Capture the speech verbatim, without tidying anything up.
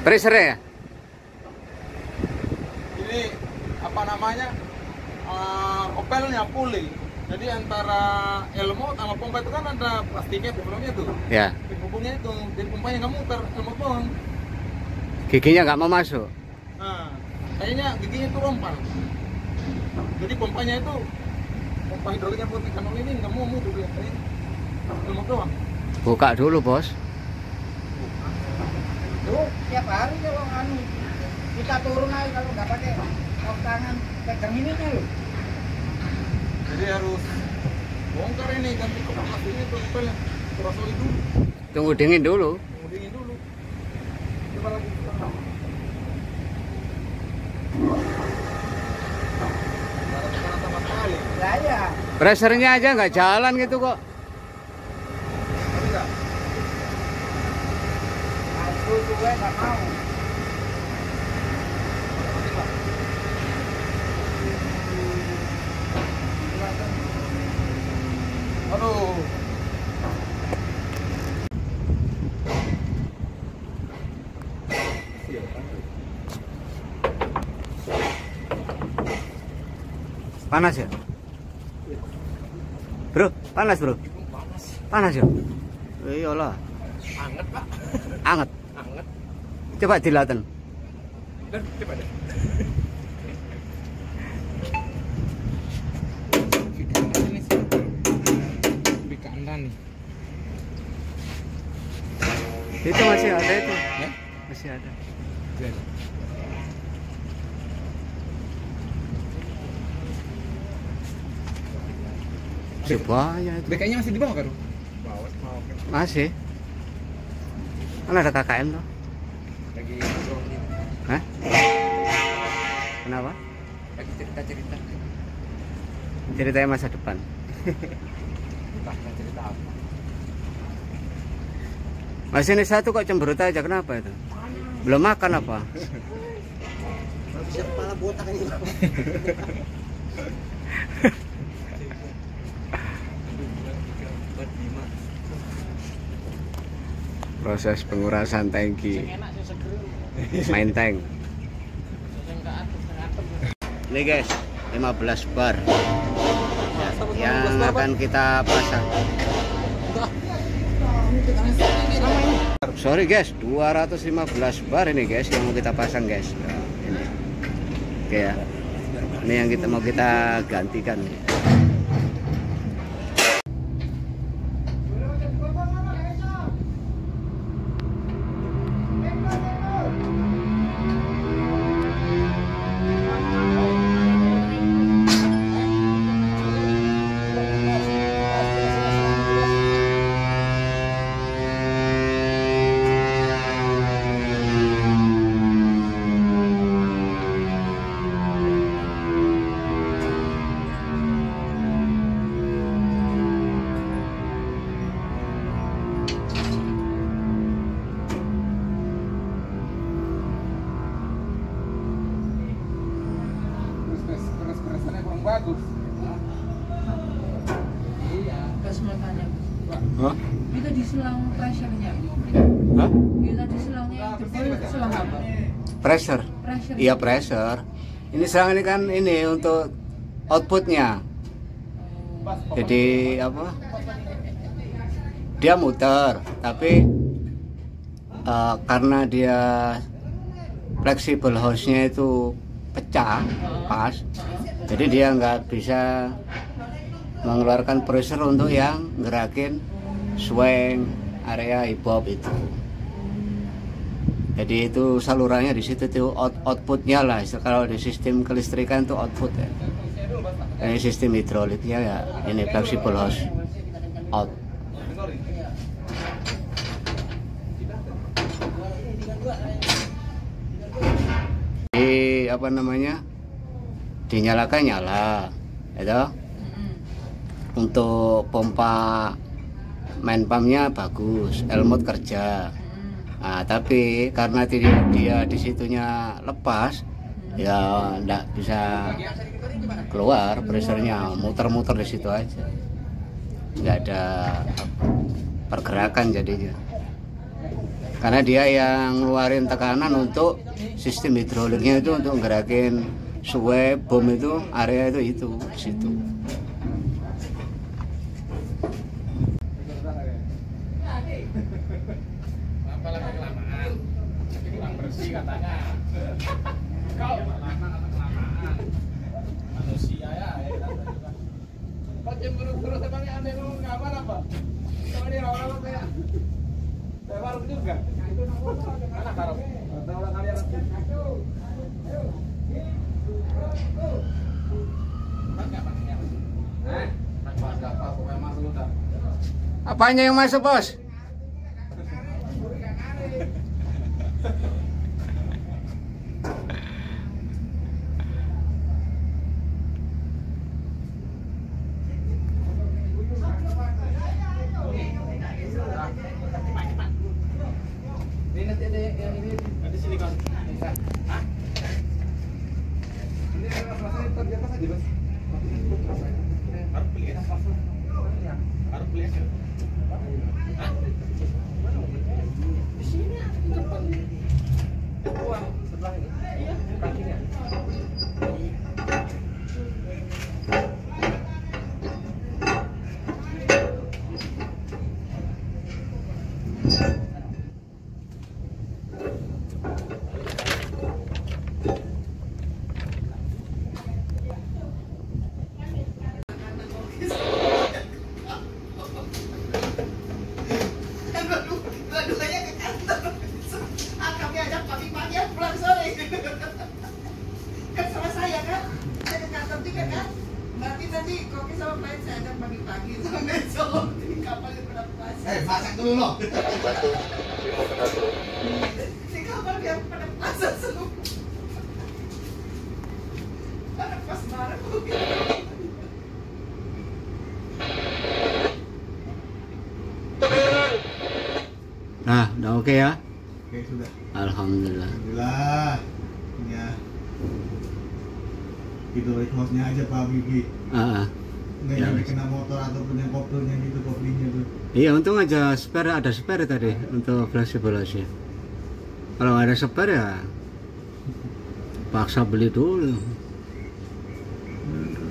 Pressure ya? Ini apa namanya? Uh, opelnya puli. Jadi antara elmo sama pompa itu kan ada plastiknya di belakangnya tuh. Ya. Penghubungnya itu, jadi pompanya nggak muter, elmo doang. Giginya nggak mau masuk. Nah, kayaknya giginya itu rompal. Jadi pompanya itu pompa hidroliknya buat ikan ini nggak mau muter dia. Elmo doang. Buka dulu bos. Tuh, tiap hari kalau anu kita turun aja kalau nggak pakai kop tangan pegang ininya loh. Jadi harus bongkar ini, ganti kop plastiknya tuh opelnya. Terus oli dulu. Tunggu dingin dulu. Tunggu dingin dulu. Coba lagi. Sama sekali. Lah ya. Pressernya aja nggak jalan gitu kok. Tapi enggak. Aku tuh nggak mau. Aduh. Panas ya? Bro, panas bro? Panas. Panas ya? Iyalah. Anget, Pak. Anget. Anget. Coba dilaten. Dan coba deh. Ini sih. Lebih ke anda nih. Itu masih ada itu. Ya? Masih ada. Jadi. Masih banyak itu. B K-nya masih di bawah kan? Bawah. Masih. Kan ada K K M tuh. Lagi ngobrol nih. Hah? Kenapa? Lagi cerita-cerita. Ceritanya masa depan. Entah cerita apa. Mas ini satu kok cemberut aja, kenapa itu? Belum makan apa? Bisa kepala botak ini. Proses pengurasan tangki. Main tank. Ini guys, lima belas bar yang akan kita pasang. Sorry guys, dua ratus lima belas bar ini guys yang mau kita pasang guys. Nah, ini. Oke ya. Ini yang kita mau kita gantikan. Keras-kerasannya kurang bagus. Iya, gas makanya. Hah? Itu di selang pressure-nya. Hah? Itu tadi selangnya yang jebol, selang apa? Pressure. Pressure. Iya pressure. Ini selang ini kan ini untuk outputnya. Jadi apa? Dia muter, tapi uh, karena dia flexible hose-nya itu pecah pas, jadi dia nggak bisa mengeluarkan pressure untuk yang gerakin swing area hip-hop itu. Jadi itu salurannya di situ tuh out outputnya lah. Kalau di sistem kelistrikan itu output ya. Ini sistem hidroliknya ya ini flexible hose out. Di apa namanya? Dinyalakan nyala, ya. Untuk pompa main pumpnya bagus, Elmot kerja. Nah, tapi karena dia, dia di situnya lepas, ya enggak bisa keluar pressernya, muter-muter di situ aja, nggak ada pergerakan jadinya. Karena dia yang ngeluarin tekanan untuk sistem hidroliknya itu untuk gerakin suwe bom itu, area itu itu di situ. Apalah kelamaan. Kurang bersih katanya. Kau kelamaan atau kelamaan? Manusia ya. Kau cemburu terus emangnya aneh lu kabar apa? Kalau ini orang-orang kayak Tewar juga. Anak harap. Orang kalian. Apanya yang masuk, Bos? Ini nanti ada yang ini di sini kan. Hah? Ini rasanya terjadi apa sih, Bos? Harus beli ya. Harus beli ya. Hah? Di sini di depan. Wah, sebelah ini. Iya, kakinya. Dua-duanya ke kantor. Ah, kami ajak pagi-pagi ya pulang sore. Kan sama saya kan, saya ke kantor juga kan. Berarti nanti kopi sama klien saya ajak pagi-pagi sama besok di kapal yang pada puasa. Eh, masak dulu loh. Di kapal yang pada puasa semua. Pada pas marah kopi. Nah, udah oke ya? Oke, sudah. Alhamdulillah. Alhamdulillah. Ya. Hidrolik hose-nya aja Pak Bibi. Ah, ah. Nggak Ya, nyampe wes. kena motor ataupun yang koplernya gitu, koplinya tuh. Iya, untung aja spare, ada spare tadi untuk fleksibilitasnya. Kalau nggak ada spare ya paksa beli dulu.